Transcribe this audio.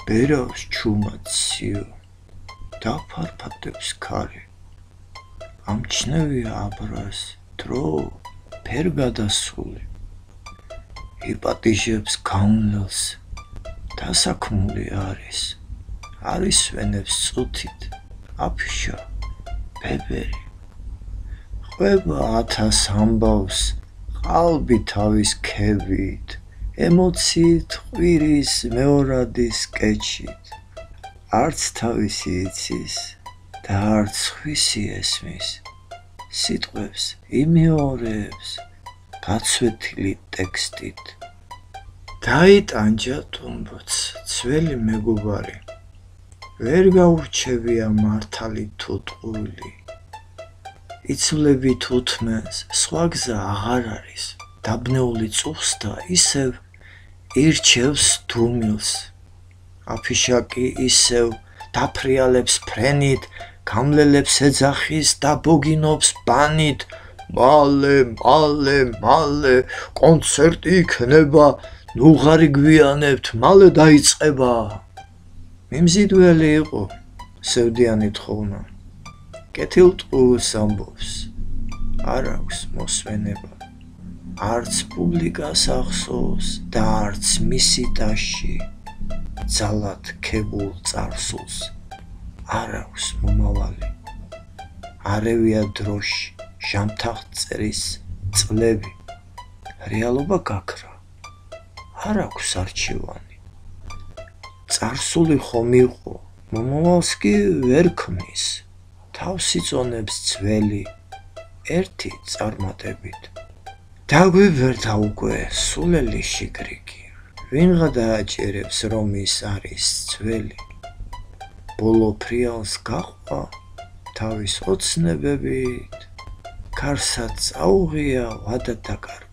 ბერავს ჩუმაციო დაფარფატებს ქარი ამჩნევია აბრას დრო ფერ გადასული იპატიჟებს გაუნელს დასაქმული არის ვენებს წუთით აფიშა ბებერი ყვება 1000 ამბავს ყალბი თავის ქებით ემოციით ყვირის მეორადის კეჩით არც თავისი იცის და არც ხვისი ესმის სიტყვებს იმეორებს გაცვეთილი ტექსტით დაიტანჯა თუმბოც ძველი მეგობარი ვერ გაურჩევია მართალი თუ ტყუილი იცვლებით უთმენს სხვა გზა აღარ არის დაბნეული წუხს და ისევ ირჩევს დუმილს აფიშა კი ისევ დაფრიალებს ფრენით გამლელებს ეძახის და ბოგინობს ბანით მალე კონცერტი იქნება ნუღარი გვიანებთ მალე დაიწყება მიმზიდველი იყო სევდიანი თხოვნა კეთილტყუილს ამბობს არ აქვს მოსვენება არც პუბლიკას ახსოვს და არც მისი ტაში ძალად ქებულ წარსულს არ აქვს მომავალი არევია დროში ჟამთაღწერის წლები რეალობა გაქრა არ აქვს არჩევანი წარსული ხომ იყო მომავალს კი ვერ ქმნის თავს იწონებს ძველი ერთი წარმატებით დაგვიბერდა უკვე სულელი შიგრიგი ვინღა დააჭერებს რომ ის არის ძველი ბოლო ფრიალს გაყვა თავის ოცნებებით ქარსაც აუღია ვადა დაკარგა